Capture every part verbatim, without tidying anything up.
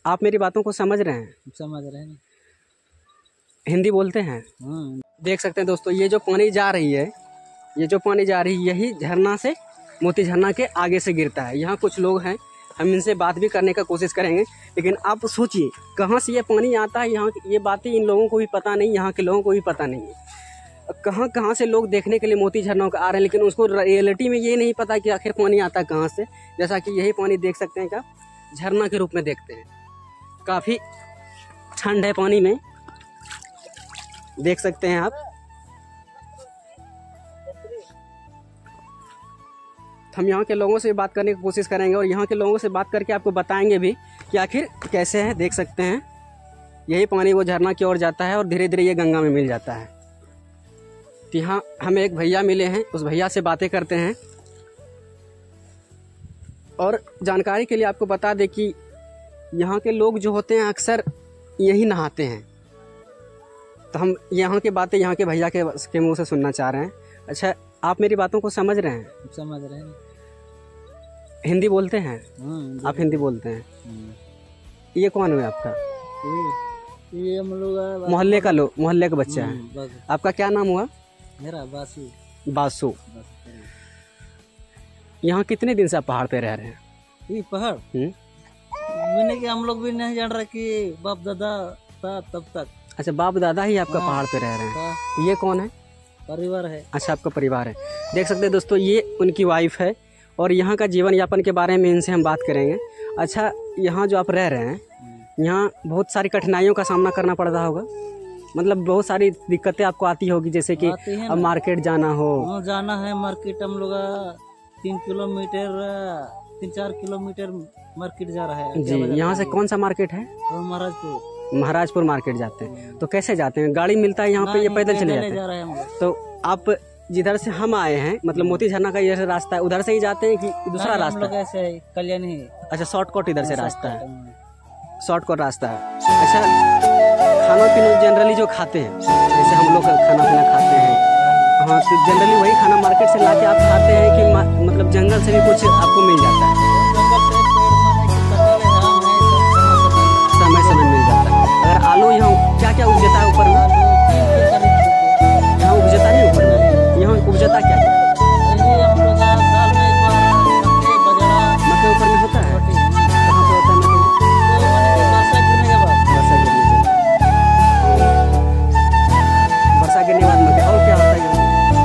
आप मेरी बातों को समझ रहे हैं? समझ रहे हैं। हिंदी बोलते हैं? देख सकते हैं दोस्तों, ये जो पानी जा रही है ये जो पानी जा रही है यही झरना से, मोती झरना के आगे से गिरता है। यहाँ कुछ लोग हैं, हम इनसे बात भी करने का कोशिश करेंगे, लेकिन आप सोचिए कहाँ से ये पानी आता है। यहाँ ये बातें इन लोगों को भी पता नहीं, यहाँ के लोगों को भी पता नहीं है। कहाँ कहाँ से लोग देखने के लिए मोती झरनों का आ रहे हैं, लेकिन उसको रियलिटी में ये नहीं पता कि आखिर पानी आता कहाँ से। जैसा कि यही पानी देख सकते हैं, क्या झरना के रूप में देखते हैं। काफ़ी ठंड है पानी में, देख सकते हैं आप। हम यहाँ के लोगों से बात करने की कोशिश करेंगे और यहाँ के लोगों से बात करके आपको बताएंगे भी कि आखिर कैसे है। देख सकते हैं यही पानी वो झरना की ओर जाता है और धीरे धीरे ये गंगा में मिल जाता है। तो यहाँ हमें एक भैया मिले हैं, उस भैया से बातें करते हैं और जानकारी के लिए आपको बता दें कि यहाँ के लोग जो होते हैं अक्सर यही नहाते हैं। तो हम यहाँ की बातें यहाँ के भैया के, के मुँह से सुनना चाह रहे हैं। अच्छा, आप मेरी बातों को समझ रहे हैं? समझ रहे हैं। हिंदी बोलते हैं? आप हिंदी बोलते हैं? ये कौन हुआ आपका? ये, ये हम लोग मोहल्ले का लोग, मोहल्ले का बच्चा है। आपका क्या नाम हुआ? मेरा बासु। बासु। यहाँ कितने दिन से आप पहाड़ पे रह रहे हैं? ये पहाड़ मैंने कि हम लोग भी नहीं जान रहे कि बाप दादा था तब तक। अच्छा, बाप दादा ही आपका पहाड़ पे रह रहे हैं। ये कौन है? परिवार है। अच्छा, आपका परिवार है। देख सकते हैं दोस्तों, ये उनकी वाइफ है और यहाँ का जीवन यापन के बारे में इनसे हम बात करेंगे। अच्छा, यहाँ जो आप रह रहे हैं, यहाँ बहुत सारी कठिनाइयों का सामना करना पड़ रहा होगा, मतलब बहुत सारी दिक्कतें आपको आती होगी, जैसे कि अब मार्केट जाना हो। जाना है मार्केट, हम लोग तीन किलोमीटर तीन चार किलोमीटर मार्केट जा रहा है। जी, यहाँ से कौन सा मार्केट है? महाराजपुर। महाराजपुर मार्केट जाते हैं। तो कैसे जाते हैं? गाड़ी मिलता है यहाँ पे, ये पैदल चले जाते हैं? हैं तो आप जिधर से हम आए हैं, मतलब मोती झरना का ये रास्ता है, उधर से ही जाते हैं कि दूसरा रास्ता? ऐसे कल्याणी। अच्छा, शॉर्टकट इधर से रास्ता है, शॉर्टकट रास्ता है। अच्छा, खाना पीना जनरली जो खाते हैं, जैसे हम लोग खाना पीना खाते हैं, हाँ, तो जनरली वही खाना मार्केट से लाके आप खाते हैं कि मतलब जंगल से भी कुछ आपको मिल जाता है? समय समय मिल जाता है। अगर आलू यहाँ क्या क्या उपजता है ऊपर में? यहाँ उपजता नहीं ऊपर में? यहाँ उपजता क्या क्या? मकई ऊपर में होता है? कहाँ पे होता है मकई? वर्षा गिरने के बाद मकई। और क्या होता है?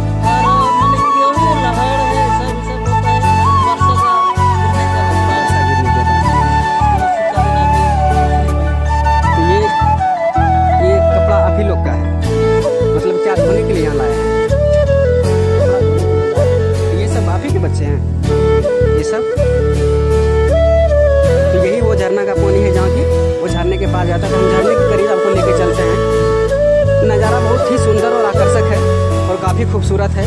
आप ही लोग का है? मतलब क्या धोने के लिए यहाँ लाए हैं? ये सब आप ही के बच्चे हैं ये सब? तो यही वो झरना का पानी है जहाँ की वो झरने के पास जाता है। तो हम झरने के करीब आपको लेके चलते हैं। नज़ारा बहुत ही सुंदर और आकर्षक है और काफ़ी खूबसूरत है।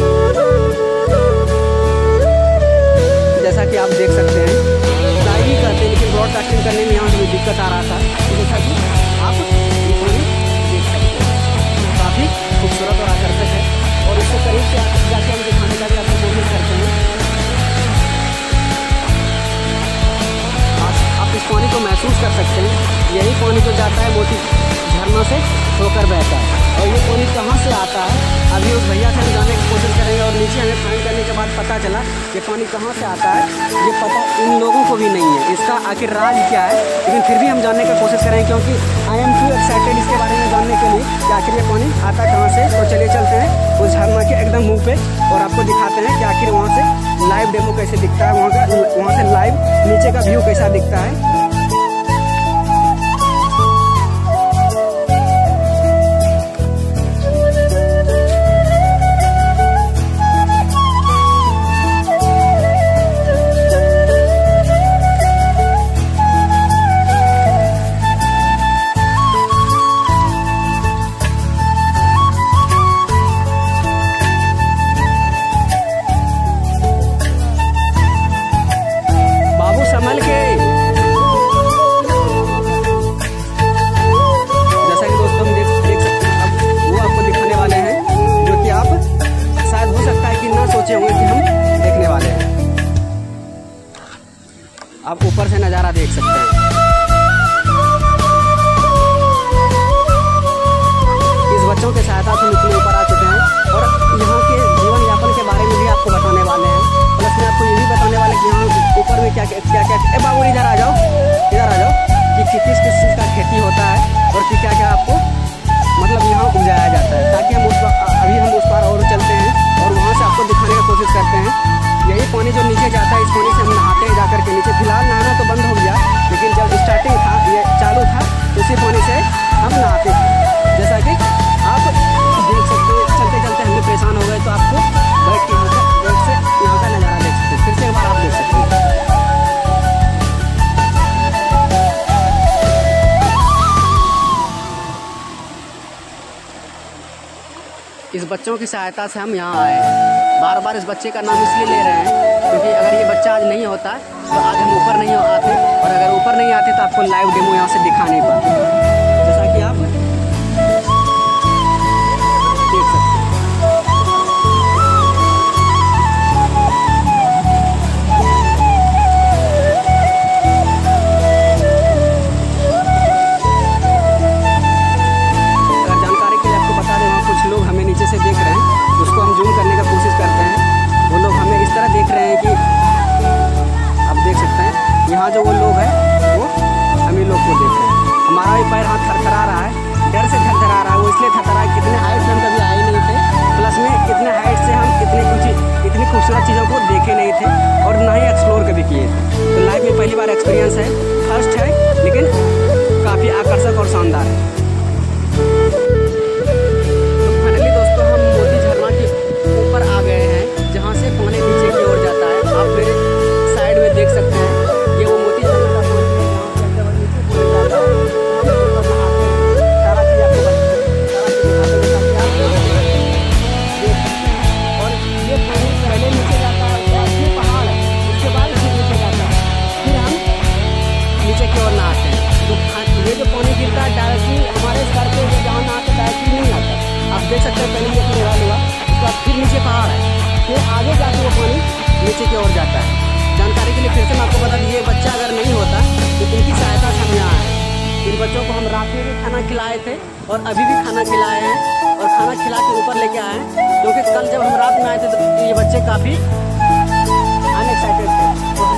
जैसा कि आप देख सकते हैं, लाइव ही करते हैं, लेकिन ब्रॉडकास्टिंग करने में यहाँ से दिक्कत आ रहा था। जैसा कि आप काफ़ी खूबसूरत और आकर्षक है और इसको करीब से जाके हम दिखाने का भी आपको कोशिश करते हैं। आप, आप इस पानी को महसूस कर सकते हैं। यही पानी जो जाता है मोती झरना से होकर बहता है। और ये पानी कहाँ से आता है, अभी उस भैया से हम जानने की कोशिश करेंगे। और नीचे हमें फाइंड करने के बाद पता चला ये पानी कहाँ से आता है, ये पता इन लोगों को भी नहीं है। इसका आखिर राज क्या है, लेकिन फिर भी हम जानने की कोशिश करेंगे, क्योंकि आई एम टू एक्साइटेड इसके बारे में जानने के लिए कि आखिर ये पानी आता कहाँ से। तो चलिए चलते हैं उस झरना के एकदम मुँह पे और आपको दिखाते हैं कि आखिर वहाँ से लाइव डेमो कैसे दिखता है, वहाँ का वहाँ से लाइव नीचे का व्यू कैसा दिखता है। इस बच्चों की सहायता से हम यहाँ आए हैं। बार बार इस बच्चे का नाम इसलिए ले रहे हैं क्योंकि अगर ये बच्चा आज नहीं होता तो आज हम ऊपर नहीं आते, और अगर ऊपर नहीं आते तो आपको लाइव डेमो यहाँ से दिखा नहीं पाते, जैसा कि आप देख सकते हैं। नीचे से देख रहे हैं, उसको हम जूम करने का कोशिश करते हैं। वो लोग हमें इस तरह देख रहे हैं कि आप देख सकते हैं यहाँ जो वो लोग हैं वो हम ही लोग को देख रहे हैं। हमारा भी पैर हाथ थरथरा रहा है, डर से थरथरा रहा है। वो इसलिए थरथरा है, कितने हाइट से हम कभी आए नहीं थे, प्लस में इतने हाइट से हम इतनी कुछ इतनी खूबसूरत चीज़ों को देखे नहीं थे और ना ही एक्सप्लोर कभी किए थे। तो लाइफ में पहली बार एक्सपीरियंस है, फर्स्ट है, लेकिन काफ़ी आकर्षक और शानदार है। आ गए हैं जहाँ से पानी नीचे की ओर जाता है। आप मेरे साइड में देख सकते हैं, ये वो मोती झरना का पानी है जहाँ से नीचे की ओर जाता है। सारा चीज़ आपको सारा चीज़ और ये पानी पहले नीचे जाता है, ये पहाड़ है, उसके बाद फिर नीचे जाता है, फिर हम नीचे की ओर नहाते हैं। तो ये जो पानी गिरता है डायरेक्टली हमारे सर पे जहाँ नहाते डायरेक्टली नहीं आता। आप देख सकते हैं पहले ये निकाल हुआ, तो फिर नीचे पहाड़ है, फिर आगे जाके वो पानी नीचे की ओर जाता है। जानकारी के लिए फिर से मैं आपको बता दूँ, ये बच्चा अगर नहीं होता तो इनकी सहायता से हम यहाँ आए। इन बच्चों को हम रात में भी खाना खिलाए थे और अभी भी खाना खिलाए हैं, और खाना खिला के ऊपर लेके आए हैं क्योंकि कल जब हम रात में आए थे तो ये बच्चे काफ़ी अनएक्साइटेड थे। तो